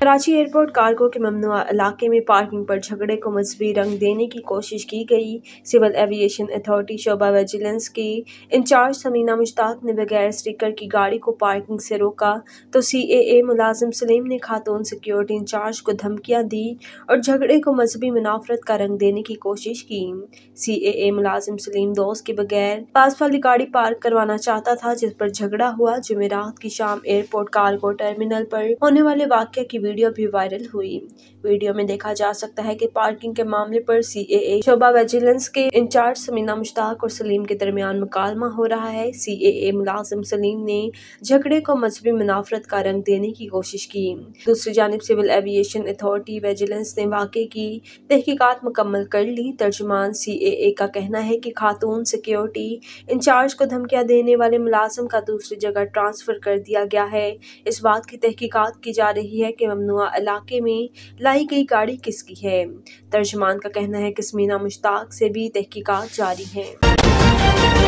Karachi airport cargo के ममनुआ इलाके में पार्किंग पर झगड़े को मजहबी रंग देने की कोशिश की गई। सिविल एविएशन अथॉरिटी शोबा विजिलेंस की इंचार्ज समीना मुश्ताक ने बगैर स्टिकर की गाड़ी को पार्किंग से रोका तो CAA मुलाजिम सलीम ने खातून सिक्योरिटी इंचार्ज को धमकियां दी और झगड़े को मजहबी मुनाफरत का रंग देने की कोशिश की। CAA मुलाजिम सलीम दोस्त के बगैर पास वाली गाड़ी पार्क करवाना चाहता था, जिस पर झगड़ा हुआ। जुमेरात की शाम एयरपोर्ट कार्गो टर्मिनल पर होने वाले वाक़या की वीडियो भी वायरल हुई। वीडियो में देखा जा सकता है कि पार्किंग के मामले पर CAA शोबा विजिलेंस के इंचार्ज समीना मुश्ताक और सलीम के दरमियान मुकालमा हो रहा है। CAA मुलाजिम सलीम ने झगड़े को मजहबी मुनाफरत का रंग देने की कोशिश की। दूसरी जानिब सिविल एविएशन अथॉरिटी विजिलेंस ने वाक़े की तहकीकात मुकम्मल कर ली। तर्जुमान CAA का कहना है कि खातून सिक्योरिटी इंचार्ज को धमकियां देने वाले मुलाजिम का दूसरी जगह ट्रांसफर कर दिया गया है। इस बात की तहकीकात की जा रही है कि ममनुआ इलाके में लाई गई गाड़ी किसकी है। तर्जुमान का कहना है कि समीना मुश्ताक से भी तहकीकात जारी है।